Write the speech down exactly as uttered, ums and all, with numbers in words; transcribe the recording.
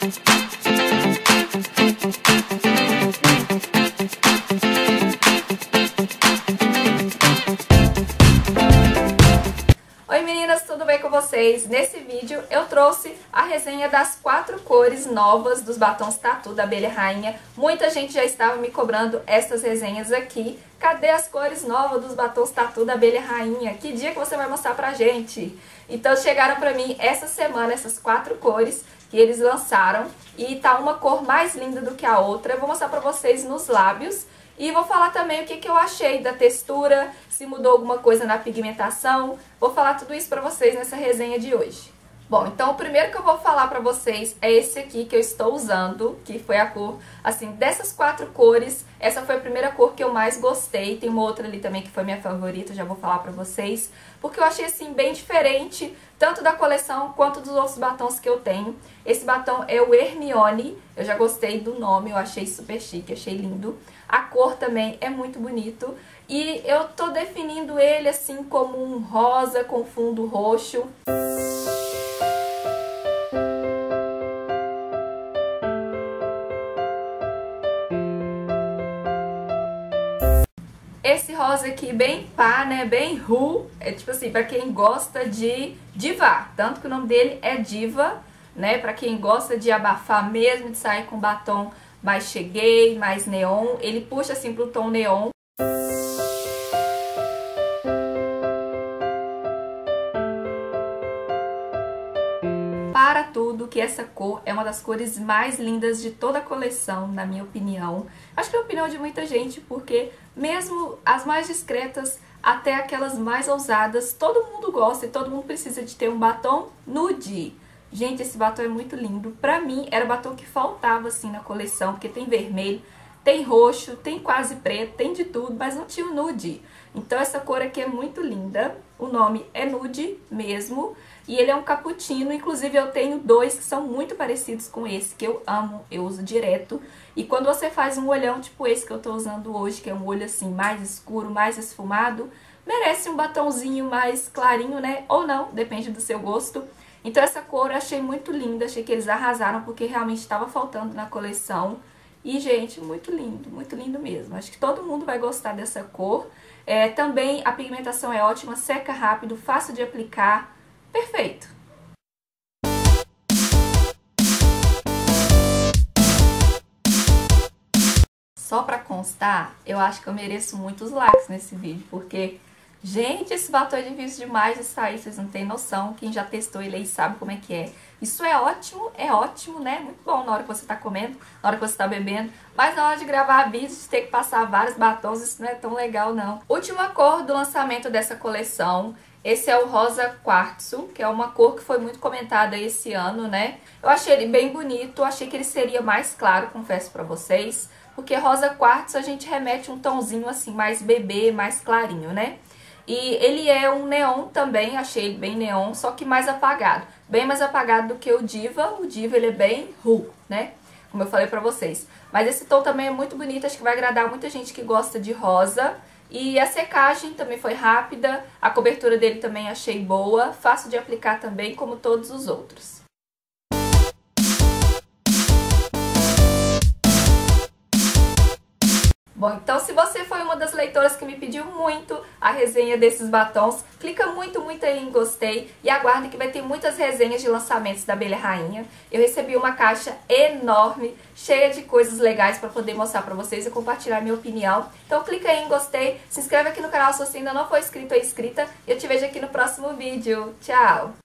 Oi meninas, tudo bem com vocês? Nesse vídeo eu trouxe a resenha das quatro cores novas dos batons Tatu da Abelha Rainha. Muita gente já estava me cobrando essas resenhas aqui. Cadê as cores novas dos batons Tatu da Abelha Rainha? Que dia que você vai mostrar pra gente? Então chegaram pra mim essa semana essas quatro cores que eles lançaram. E tá uma cor mais linda do que a outra. Eu vou mostrar pra vocês nos lábios. E vou falar também o que, que eu achei da textura, se mudou alguma coisa na pigmentação. Vou falar tudo isso pra vocês nessa resenha de hoje. Bom, então o primeiro que eu vou falar pra vocês é esse aqui que eu estou usando, que foi a cor, assim, dessas quatro cores, essa foi a primeira cor que eu mais gostei. Tem uma outra ali também que foi minha favorita, já vou falar pra vocês, porque eu achei, assim, bem diferente, tanto da coleção quanto dos outros batons que eu tenho. Esse batom é o Hermione, eu já gostei do nome, eu achei super chique, achei lindo. A cor também é muito bonito e eu tô definindo ele assim como um rosa com fundo roxo. Esse rosa aqui bem pá, né, bem ru, é tipo assim, pra quem gosta de divar, tanto que o nome dele é Diva, né, pra quem gosta de abafar mesmo, de sair com batom mais cheguei, mais neon, ele puxa assim pro tom neon. Para tudo que essa cor é uma das cores mais lindas de toda a coleção, na minha opinião. Acho que é a opinião de muita gente, porque mesmo as mais discretas até aquelas mais ousadas, todo mundo gosta e todo mundo precisa de ter um batom nude. Gente, esse batom é muito lindo. Pra mim, era o batom que faltava, assim, na coleção, porque tem vermelho, tem roxo, tem quase preto, tem de tudo, mas não tinha o nude. Então, essa cor aqui é muito linda. O nome é nude mesmo. E ele é um cappuccino. Inclusive, eu tenho dois que são muito parecidos com esse, que eu amo, eu uso direto. E quando você faz um olhão tipo esse que eu tô usando hoje, que é um olho, assim, mais escuro, mais esfumado, merece um batonzinho mais clarinho, né? Ou não, depende do seu gosto. Então essa cor eu achei muito linda, achei que eles arrasaram porque realmente estava faltando na coleção. E, gente, muito lindo, muito lindo mesmo. Acho que todo mundo vai gostar dessa cor. É, também a pigmentação é ótima, seca rápido, fácil de aplicar, perfeito. Só pra constar, eu acho que eu mereço muitos likes nesse vídeo, porque... gente, esse batom é difícil demais de sair, vocês não têm noção. Quem já testou ele aí sabe como é que é. Isso é ótimo, é ótimo, né? Muito bom na hora que você tá comendo, na hora que você tá bebendo. Mas na hora de gravar vídeos, de ter que passar vários batons, isso não é tão legal, não. Última cor do lançamento dessa coleção. Esse é o Rosa Quartzo, que é uma cor que foi muito comentada esse ano, né? Eu achei ele bem bonito, achei que ele seria mais claro, confesso pra vocês. Porque Rosa Quartzo a gente remete um tomzinho assim, mais bebê, mais clarinho, né? E ele é um neon também, achei ele bem neon, só que mais apagado. Bem mais apagado do que o Diva. O Diva ele é bem ru, né? Como eu falei pra vocês. Mas esse tom também é muito bonito, acho que vai agradar muita gente que gosta de rosa. E a secagem também foi rápida, a cobertura dele também achei boa, fácil de aplicar também, como todos os outros. Bom, então se você foi uma das leitoras que me pediu muito a resenha desses batons, clica muito, muito aí em gostei e aguarde que vai ter muitas resenhas de lançamentos da Abelha Rainha. Eu recebi uma caixa enorme, cheia de coisas legais para poder mostrar para vocês e compartilhar minha opinião. Então clica aí em gostei, se inscreve aqui no canal se você ainda não for inscrito ou inscrita e eu te vejo aqui no próximo vídeo. Tchau!